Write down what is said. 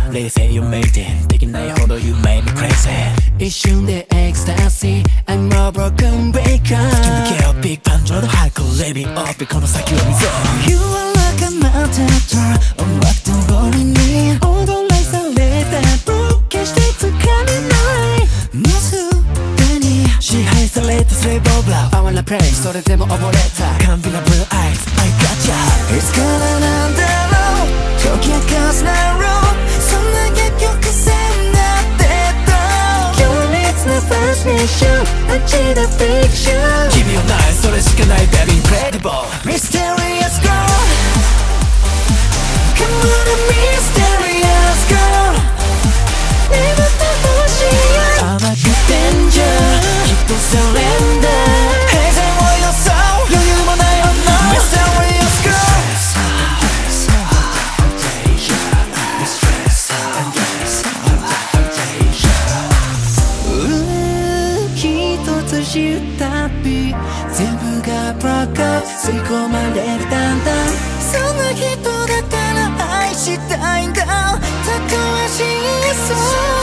冷静よメイテンできないほど You made me crazy 一瞬でエクスタシー I'm a broken breaker 突き抜けよビッグパンジョーのハイコーレビーオープこの先は溝 You are like a mountain door 音楽とローリンに踊らされた僕決してつかめないもうすでに支配されたスレイボーブラー I wanna play それでも溺れた完璧な Blue Eyes I got ya いつからなんだろう解き明かすなろうそんな結局せんなってた強烈なファスネーション味だフィクション君はないそれしかない Baby Incredible Mysterious Girl Come on Mysterious Girl 眠ってほしいよ甘くDangerきっと Surrender 平然を装う余裕もない女 Mysterious Girlしたび全部がブロック吸い込まれるだんだんそんな人だったら愛したいんだたとえ真相